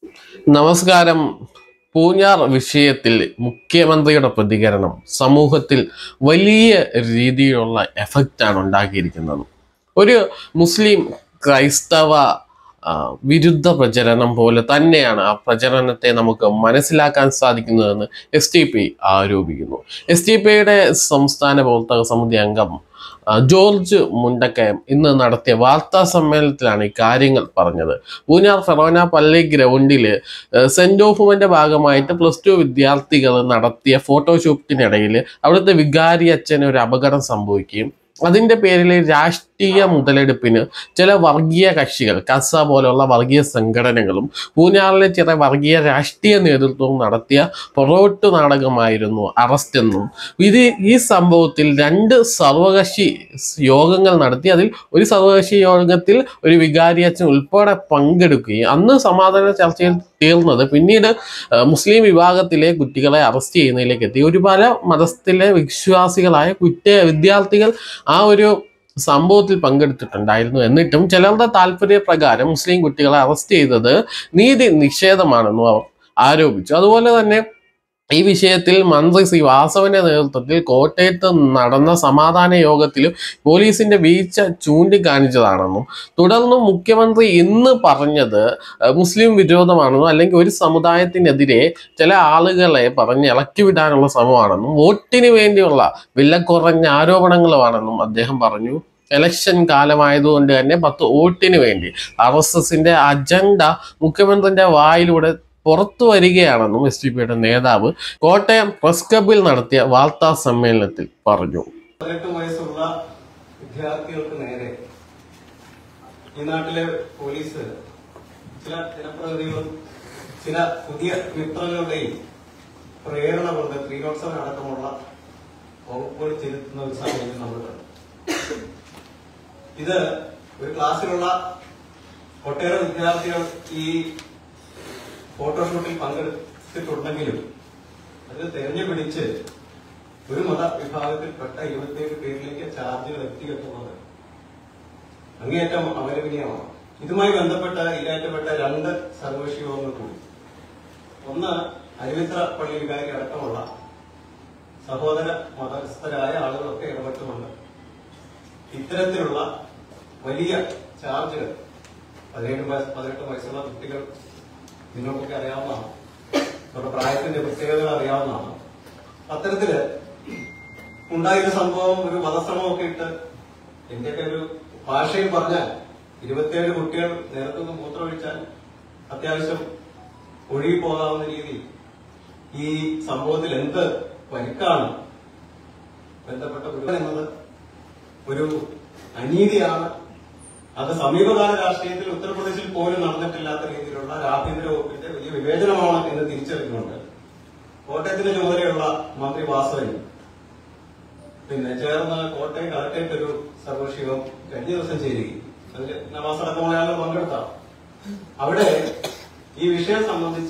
നമസ്കാരം. പൂഞ്ഞാർ വിഷയത്തിൽ മുഖ്യമന്ത്രിയുടെ പ്രതികരണം സമൂഹത്തിൽ വലിയ രീതിയിലുള്ള എഫക്റ്റാണ് ഉണ്ടാക്കിയിരിക്കുന്നത്. ഒരു മുസ്ലിം ക്രൈസ്തവ വിരുദ്ധ പ്രചരണം പോലെ തന്നെയാണ് ആ പ്രചരണത്തെ നമുക്ക് മനസ്സിലാക്കാൻ സാധിക്കുന്നതെന്ന് SDP ആരോപിക്കുന്നു. SDP സംസ്ഥാന പ്രവർത്തക സമിതി അംഗം ജോർജ് മുണ്ടക്കയം ഇന്ന് നടത്തിയ വാർത്താ സമ്മേളനത്തിലാണ് ഈ കാര്യങ്ങൾ പറഞ്ഞത്. പൂഞ്ഞാർ ഫെറോന പള്ളി ഗ്രൗണ്ടിൽ സെന്റ് ഓഫുമന്റെ ഭാഗമായിട്ട് +2 വിദ്യാർത്ഥികൾ നടത്തിയ ഫോട്ടോഷൂട്ടിനിടയിൽ അവിടുത്തെ വികാരി അച്ഛന് ഒരു അപകടം സംഭവിക്കുകയും അതിൻ്റെ പേരിൽ രാഷ്ട്രീയ മുതലെടുപ്പിന് ചില വർഗീയ കക്ഷികൾ, കസ പോലുള്ള വർഗീയ സംഘടനകളും പൂഞ്ഞാറിലെ ചില വർഗീയ രാഷ്ട്രീയ നേതൃത്വവും നടത്തിയ പൊറോട്ട് നാടകമായിരുന്നു അറസ്റ്റ് എന്നും ഈ സംഭവത്തിൽ 2 സർവകക്ഷി യോഗങ്ങൾ നടത്തി അതിൽ ഒരു സർവകക്ഷി യോഗത്തിൽ ഒരു വികാരി അച്ഛൻ ഉൾപ്പെടെ പങ്കെടുക്കുകയും അന്ന് സമാധാന ചർച്ചയിൽ തീർന്നത് പിന്നീട് മുസ്ലിം വിഭാഗത്തിലെ കുട്ടികളെ അറസ്റ്റ് ചെയ്യുന്നതിലേക്ക് എത്തി. ഒരുപാട് മതത്തിലെ വിശ്വാസികളായ വിദ്യാർത്ഥികൾ ആ ഒരു സംഭവത്തിൽ പങ്കെടുത്തിട്ടുണ്ടായിരുന്നു. എന്നിട്ടും ചിലരുടെ താല്പര്യപ്രകാരം മുസ്ലിം കുട്ടികളെ അറസ്റ്റ് ചെയ്തത് നീതി നിഷേധമാണെന്നും അവർ ആരോപിച്ചു. അതുപോലെ തന്നെ ഈ വിഷയത്തിൽ മന്ത്രി ശ്രീ വാസവന്റെ നേതൃത്വത്തിൽ കോട്ടയത്ത് നടന്ന സമാധാന യോഗത്തിലും പോലീസിന്റെ വീഴ്ച ചൂണ്ടിക്കാണിച്ചതാണെന്നും തുടർന്നും മുഖ്യമന്ത്രി ഇന്ന് പറഞ്ഞത് മുസ്ലിം വിരോധമാണെന്നും അല്ലെങ്കിൽ ഒരു സമുദായത്തിനെതിരെ ചില ആളുകളെ പറഞ്ഞ് ഇളക്കി വിടാനുള്ള ശ്രമമാണെന്നും വോട്ടിന് വേണ്ടിയുള്ള വിലക്കുറഞ്ഞ ആരോപണങ്ങളുമാണെന്നും അദ്ദേഹം പറഞ്ഞു. ഇലക്ഷൻ കാലമായതുകൊണ്ട് തന്നെ 10 വോട്ടിന് വേണ്ടി RSSന്റെ അജണ്ട മുഖ്യമന്ത്രിന്റെ വായിലൂടെ പുറത്തു വരികയാണെന്നും SDP നേതാവ് കോട്ടയം പ്രസ് ക്ലബിൽ നടത്തിയ വാർത്താ സമ്മേളനത്തിൽ പറഞ്ഞു. 18 വയസ്സുള്ള വിദ്യാർത്ഥികൾക്ക് നേരെ ഈ നാട്ടിലെ പോലീസ് ചില ജനപ്രതിനിധികളും ചില പുതിയ മിത്രങ്ങളുടെയും പ്രേരണ കൊണ്ട് 307 അടക്കമുള്ള വകുപ്പുകൾ ചെലുത്തുന്ന ഒരു സാഹചര്യം നമ്മൾ കണ്ടു. ഇത് ഒരു ക്ലാസ്സിലുള്ള ഒട്ടേറെ വിദ്യാർത്ഥികൾ ഈ ഫോട്ടോഷൂട്ടിൽ പങ്കെടുത്തിട്ടുണ്ടെങ്കിലും അത് തെരഞ്ഞുപിടിച്ച് ഒരു മതവിഭാഗത്തിൽപ്പെട്ട 27 പേരിലേക്ക് ചാർജുകൾ എത്തിക്കെട്ടുന്നത് അങ്ങേയറ്റം അപലപനീയമാണ്. ഇതുമായി ബന്ധപ്പെട്ട് ഇരയാറ്റപ്പെട്ട 2 സർവകക്ഷി യോഗങ്ങൾ കൂടി. ഒന്ന്, അരുവിത്ര പള്ളി വികാരി അടക്കമുള്ള സഹോദര മതസ്ഥരായ ആളുകളൊക്കെ ഇടപെട്ടുകൊണ്ട് ഇത്തരത്തിലുള്ള വലിയ ചാർജുകൾ 18 വയസ്സുള്ള കുട്ടികൾ നിങ്ങൾക്കൊക്കെ അറിയാവുന്നതാണ്, അവരുടെ പ്രായത്തിന്റെ പ്രത്യേകതകൾ അറിയാവുന്നതാണ്. അത്തരത്തില് ഉണ്ടായൊരു സംഭവം, ഒരു വധശ്രമമൊക്കെ ഇട്ട് എന്റെയൊക്കെ ഒരു ഭാഷയിൽ പറഞ്ഞാൽ 27 കുട്ടികൾ നേരത്തുനിന്ന് മൂത്രമൊഴിച്ചാൽ അത്യാവശ്യം ഒഴുകിപ്പോകാവുന്ന രീതിയിൽ ഈ സംഭവത്തിൽ എന്ത് പരിക്കാണ് ബന്ധപ്പെട്ട എന്നത് ഒരു അനീതിയാണ്. അത് സമീപകാല രാഷ്ട്രീയത്തിൽ ഉത്തർപ്രദേശിൽ പോലും നടന്നിട്ടില്ലാത്ത രീതിയിലുള്ള ആഭ്യന്തര വകുപ്പിന്റെ വലിയ വിവേചനമാണ് എന്ന് തിരിച്ചറിഞ്ഞുകൊണ്ട് കോട്ടയത്തിന്റെ ചുമതലയുള്ള മന്ത്രി വാസവനും ചേർന്ന് കോട്ടയം കളക്ടറേറ്റ് ഒരു സർവകക്ഷി യോഗം കഴിഞ്ഞ ദിവസം ചേരുകയും അതിൽ നവാസ് അടക്കമുള്ള ആളുകൾ പങ്കെടുത്താം. അവിടെ ഈ വിഷയം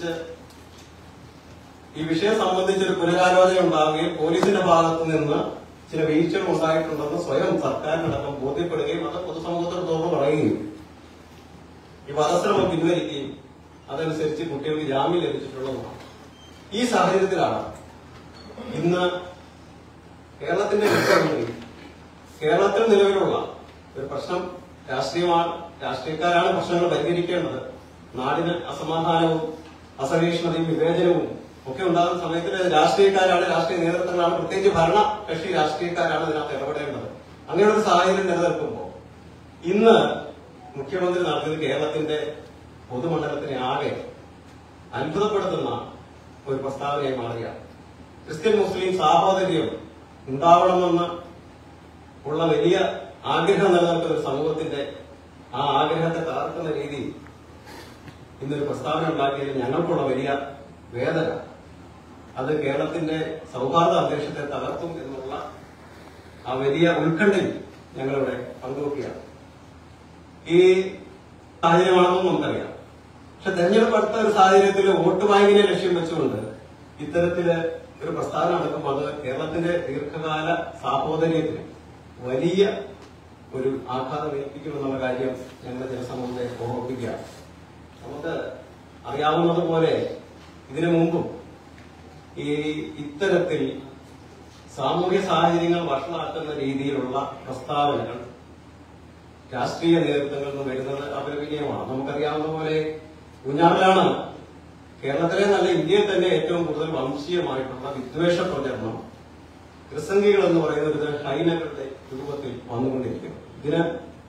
സംബന്ധിച്ചൊരു പുനരാലോചന ഉണ്ടാവുകയും പോലീസിന്റെ ഭാഗത്തു നിന്ന് ചില വീഴ്ചകൾ ഉണ്ടായിട്ടുണ്ടെന്ന് സ്വയം സർക്കാരിനടക്കം ബോധ്യപ്പെടുകയും അത് പൊതുസമൂഹത്തോട് തുറന്നു പറയുകയും ഈ വധശ്രമം പിൻവലിക്കുകയും അതനുസരിച്ച് കുട്ടികൾക്ക് ജാമ്യം ലഭിച്ചിട്ടുള്ളതാണ്. ഈ സാഹചര്യത്തിലാണ് ഇന്ന് കേരളത്തിന്റെ കേരളത്തിൽ നിലവിലുള്ള ഒരു പ്രശ്നം രാഷ്ട്രീയമാണ്. രാഷ്ട്രീയക്കാരാണ് പ്രശ്നങ്ങൾ പരിഹരിക്കേണ്ടത്. നാടിന് അസമാധാനവും അസഹിഷ്ണുതയും വിവേചനവും ഒക്കെ ഉണ്ടാകുന്ന സമയത്ത് രാഷ്ട്രീയക്കാരാണ്, രാഷ്ട്രീയ നേതൃത്വങ്ങളാണ്, പ്രത്യേകിച്ച് ഭരണ കക്ഷി രാഷ്ട്രീയക്കാരാണ് ഇതിനകത്ത് ഇടപെടേണ്ടത്. അങ്ങനെയുള്ള ഒരു സാഹചര്യം നിലനിൽക്കുമ്പോൾ ഇന്ന് മുഖ്യമന്ത്രി നടത്തിയത് കേരളത്തിന്റെ പൊതുമണ്ഡലത്തിനെ ആകെ അത്ഭുതപ്പെടുത്തുന്ന ഒരു പ്രസ്താവനയായി മാറുകയാണ്. ക്രിസ്ത്യൻ മുസ്ലിം സാഹോദര്യം ഉണ്ടാവണമെന്ന് ഉള്ള വലിയ ആഗ്രഹം നിലനിൽക്കുന്ന ഒരു സമൂഹത്തിന്റെ ആ ആഗ്രഹത്തെ തകർക്കുന്ന രീതിയിൽ ഇന്നൊരു പ്രസ്താവന ഉണ്ടാക്കിയതിൽ ഞങ്ങൾക്കുള്ള വലിയ വേദന, അത് കേരളത്തിന്റെ സൗഹാർദ്ദ അന്തരീക്ഷത്തെ തകർത്തും എന്നുള്ള ആ വലിയ ഉത്കണ്ഠയിൽ ഞങ്ങളിവിടെ പങ്കുവെക്കുകയാണ്. ഈ സാഹചര്യമാണെന്നും നമുക്കറിയാം. പക്ഷെ തെരഞ്ഞെടുപ്പ് അടുത്ത ഒരു സാഹചര്യത്തിൽ വോട്ട് ബാങ്കിനെ ലക്ഷ്യം വെച്ചുകൊണ്ട് ഇത്തരത്തില് ഒരു പ്രസ്താവന നടക്കുമ്പോൾ അത് കേരളത്തിന്റെ ദീർഘകാല സാഹോദര്യത്തിന് വലിയ ഒരു ആഘാതം ഏൽപ്പിക്കുമെന്നുള്ള കാര്യം ഞങ്ങളുടെ ജനസമൂഹത്തെ ഓർമ്മിപ്പിക്കുകയാണ്. നമുക്ക് അറിയാവുന്നതുപോലെ ഇതിനു മുമ്പും ഇത്തരത്തിൽ സാമൂഹ്യ സാഹചര്യങ്ങൾ വഷളാക്കുന്ന രീതിയിലുള്ള പ്രസ്താവനകൾ രാഷ്ട്രീയ നേതൃത്വങ്ങളിൽ നിന്ന് വരുന്നത് അപലപനീയമാണ്. നമുക്കറിയാവുന്ന പോലെ ഊഞ്ഞാറിലാണ് കേരളത്തിലെ നല്ല ഇന്ത്യയിൽ തന്നെ ഏറ്റവും കൂടുതൽ വംശീയമായിട്ടുള്ള വിദ്വേഷ പ്രചരണം ക്രിസംഗികൾ എന്ന് പറയുന്ന ഒരു ഹൈനകളുടെ രൂപത്തിൽ വന്നുകൊണ്ടിരിക്കുന്നു. ഇതിന്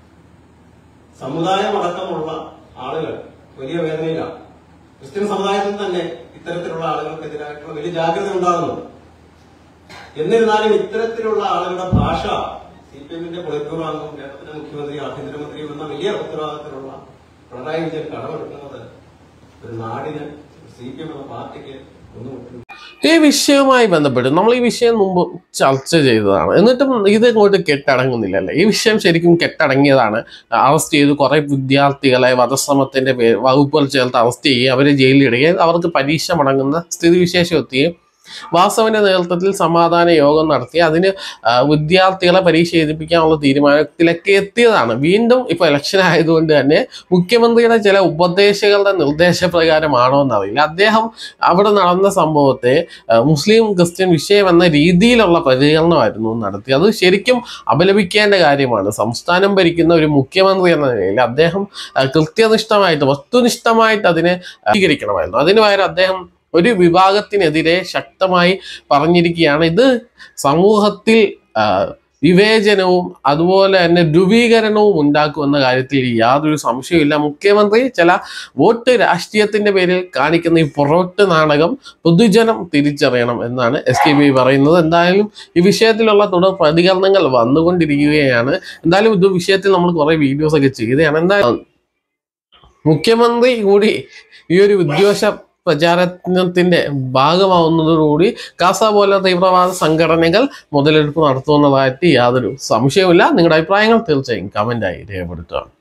സമുദായമടക്കമുള്ള ആളുകൾ വലിയ വേദനയിലാണ്. ക്രിസ്ത്യൻ സമുദായത്തിൽ തന്നെ ഇത്തരത്തിലുള്ള ആളുകൾക്കെതിരായിട്ടുള്ള വലിയ ജാഗ്രത ഉണ്ടാകുന്നുണ്ട്. എന്നിരുന്നാലും ഇത്തരത്തിലുള്ള ആളുകളുടെ ഭാഷ CPM-ന്റെ പൊളിറ്റ് ബ്യൂറോ അംഗവും കേരളത്തിലെ മുഖ്യമന്ത്രി ആഭ്യന്തരമന്ത്രിയും എന്ന വലിയ ഉത്തരവാദിത്തത്തിലുള്ള പിണറായി വിജയൻ കടമെടുക്കുന്നത് ഒരു നാടിന് CPM എന്ന പാർട്ടിക്ക് ഒന്നും. ഈ വിഷയവുമായി ബന്ധപ്പെട്ട് നമ്മൾ ഈ വിഷയം മുമ്പ് ചർച്ച ചെയ്തതാണ്. എന്നിട്ടും ഇത് ഇങ്ങോട്ട് കെട്ടടങ്ങുന്നില്ലല്ലേ? ഈ വിഷയം ശരിക്കും കെട്ടടങ്ങിയതാണ്. അറസ്റ്റ് ചെയ്ത് കുറെ വിദ്യാർത്ഥികളെ വധശ്രമത്തിന്റെ വകുപ്പുകൾ ചേർത്ത് അറസ്റ്റ് ചെയ്യുകയും അവരെ ജയിലിലിടുകയും അവർക്ക് പരീക്ഷ മുടങ്ങുന്ന സ്ഥിതിവിശേഷം എത്തുകയും വാസവന്റെ നേതൃത്വത്തിൽ സമാധാന യോഗം നടത്തി അതിന് വിദ്യാർത്ഥികളെ പരീക്ഷ എഴുതിപ്പിക്കാനുള്ള തീരുമാനത്തിലൊക്കെ എത്തിയതാണ്. വീണ്ടും ഇപ്പൊ ഇലക്ഷൻ ആയതുകൊണ്ട് തന്നെ മുഖ്യമന്ത്രിയുടെ ചില ഉപദേശകളുടെ നിർദ്ദേശപ്രകാരമാണോ എന്നറിയില്ല, അദ്ദേഹം അവിടെ നടന്ന സംഭവത്തെ മുസ്ലിം ക്രിസ്ത്യൻ വിഷയം എന്ന രീതിയിലുള്ള പ്രതികരണമായിരുന്നു നടത്തി. അത് ശരിക്കും അപലപിക്കേണ്ട കാര്യമാണ്. സംസ്ഥാനം ഭരിക്കുന്ന ഒരു മുഖ്യമന്ത്രി എന്ന നിലയിൽ അദ്ദേഹം കൃത്യനിഷ്ഠമായിട്ട് വസ്തുനിഷ്ഠമായിട്ട് അതിനെ സ്വീകരിക്കണമായിരുന്നു. അതിന് പകരം അദ്ദേഹം ഒരു വിഭാഗത്തിനെതിരെ ശക്തമായി പറഞ്ഞിരിക്കുകയാണ്. ഇത് സമൂഹത്തിൽ വിവേചനവും അതുപോലെ തന്നെ ധ്രുവീകരണവും ഉണ്ടാക്കുമെന്ന കാര്യത്തിൽ യാതൊരു സംശയവുമില്ല. മുഖ്യമന്ത്രി ചില വോട്ട് രാഷ്ട്രീയത്തിന്റെ പേരിൽ കാണിക്കുന്ന ഈ പുറോട്ട് നാടകം പൊതുജനം തിരിച്ചറിയണം എന്നാണ് SKP പറയുന്നത്. എന്തായാലും ഈ വിഷയത്തിലുള്ള തുടർ പ്രതികരണങ്ങൾ വന്നുകൊണ്ടിരിക്കുകയാണ്. എന്തായാലും ഇത് വിഷയത്തിൽ നമ്മൾ കുറെ വീഡിയോസ് ഒക്കെ ചെയ്തതാണ്. എന്തായാലും മുഖ്യമന്ത്രി കൂടി ഈ ഒരു വിദ്വേഷ പ്രചാരണത്തിന്റെ ഭാഗമാവുന്നതോടുകൂടി കാസ പോലെ തീവ്രവാദ സംഘടനകൾ മുതലെടുപ്പ് നടത്തുമെന്നതായിട്ട് യാതൊരു സംശയവുമില്ല. നിങ്ങളുടെ അഭിപ്രായങ്ങൾ തീർച്ചയായും കമന്റായി രേഖപ്പെടുത്തുക.